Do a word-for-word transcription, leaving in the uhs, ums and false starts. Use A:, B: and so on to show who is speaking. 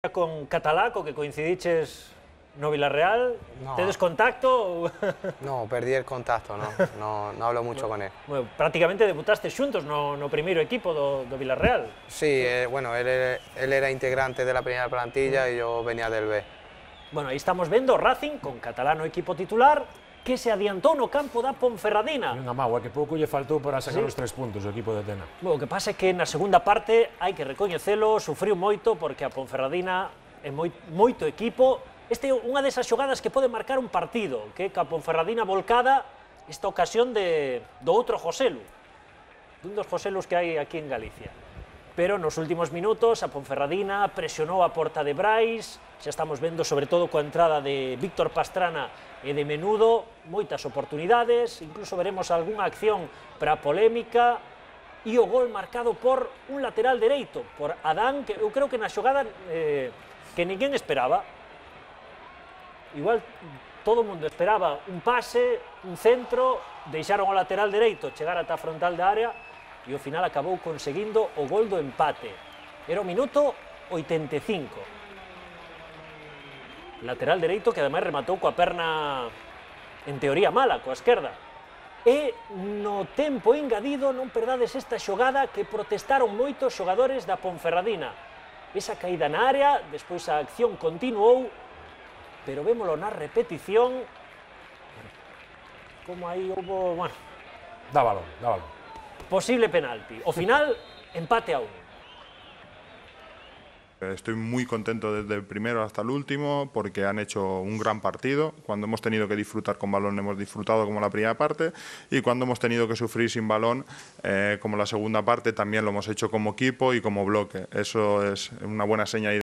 A: Con Catalá, co que coincidiches no Villarreal,
B: No.
A: tedes contacto?
B: No, perdí el contacto, no, no, no hablo mucho con él.
A: Bueno, prácticamente debutaste xuntos no, no primeiro equipo do, do Villarreal.
B: Sí, eh, bueno, él, él era integrante de la primera plantilla y yo venía del B.
A: Bueno, aí estamos vendo Racing con Catalá no equipo titular, que se adiantou no campo da Ponferradina.
C: Unha mágoa, que pouco lle faltou para sacar
A: Sí.
C: os tres puntos do equipo de Tena.
A: Bueno, o que pasa é que na segunda parte, hai que recoñecelo, sufriu moito porque a Ponferradina é moi, moito equipo. Este é unha desas xogadas que pode marcar un partido, que é ca Ponferradina volcada esta ocasión de, do outro Joselu, dun dos Joselus que hai aquí en Galicia. Pero nos últimos minutos a Ponferradina presionou a porta de Brais, xa estamos vendo sobre todo coa entrada de Víctor Pastrana e de Menudo, moitas oportunidades, incluso veremos algunha acción para a polémica, e o gol marcado por un lateral dereito, por Adán, que eu creo que na xogada eh, que ninguén esperaba. Igual todo o mundo esperaba un pase, un centro, deixaron o lateral dereito chegar ata a frontal da área e ao final acabou conseguindo o gol do empate. Era o minuto oitenta e cinco. Lateral dereito que ademais rematou coa perna en teoría mala, coa esquerda. E no tempo engadido non perdades esta xogada que protestaron moitos xogadores da Ponferradina. Esa caída na área, despois a acción continuou, pero vémolo na repetición, como aí houbo, bueno,
C: Dá balón, dá balón.
A: posible penalti. O final, empate a un.
D: Estoy muy contento desde el primero hasta el último porque han hecho un gran partido. Cuando hemos tenido que disfrutar con balón hemos disfrutado como la primera parte y cuando hemos tenido que sufrir sin balón eh, como la segunda parte también lo hemos hecho como equipo y como bloque. Eso es una buena señal.